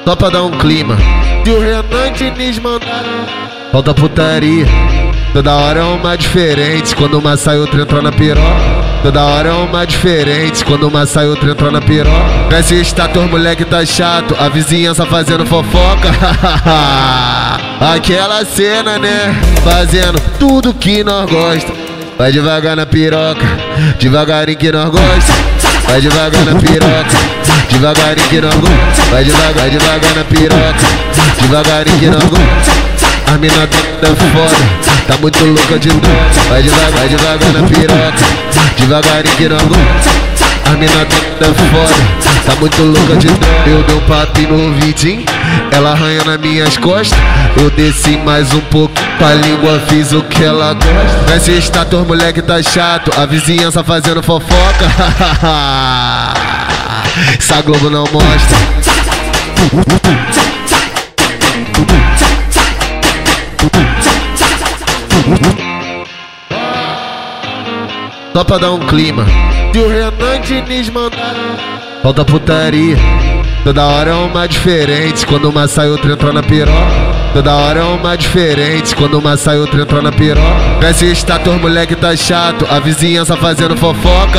Só pra dar um clima. Se o Renan e Diniz mandar, falta putaria. Toda hora é uma diferente, quando uma sai outra entra na piroca. Toda hora é uma diferente, quando uma sai outra entra na piroca. Nesse status moleque tá chato, a vizinhança fazendo fofoca. Aquela cena, né, fazendo tudo que nós gosta. Vai devagar na piroca, devagarinho que nós gosta. Vai devagar na piroca, devagarinho que nós gosta. Vai devagar na piroca, devagarinho que nós gosta. A mina tá foda, tá muito louca de dor. Vai devagar na piroca, devagarinho que nós gosta. A mina tá foda, tá muito louca de dor. Eu dei um papinho no ouvidinho, ela arranha nas minhas costas. Eu desci mais um pouco, com a língua fiz o que ela gosta. Nesse status moleque tá chato, a vizinhança fazendo fofoca. Essa Globo não mostra. Só pra dar um clima. Se o Renan e Diniz mandar, falta putaria. Toda hora é uma diferente, quando uma sai outra entra na piroca. Toda hora é uma diferente, quando uma sai outra entra na piroca. Nesse status moleque tá chato, a vizinhança fazendo fofoca.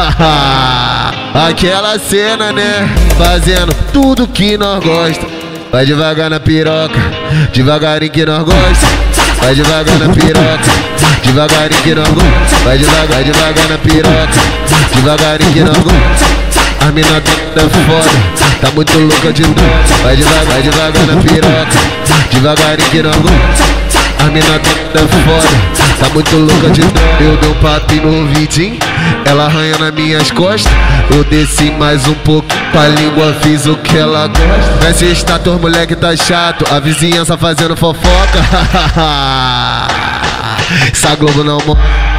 Aquela cena, né, fazendo tudo que nós gosta. Vai devagar na piroca, devagarinho que nós gosta. Vai devagar na piroca, devagarinho que nós gosta. Vai devagar na piroca, devagarinho que nós gosta. A mina tá foda, tá muito louca de dor. Vai devagar na piroca, devagarinho que nós gosta. A mina tá foda, tá muito louca de dor. Eu dei um papinho no ouvidinho, ela arranha nas minhas costas. Eu desci mais um pouco, com a língua fiz o que ela gosta. Nesse status moleque tá chato, a vizinhança fazendo fofoca. Essa Globo não mostra.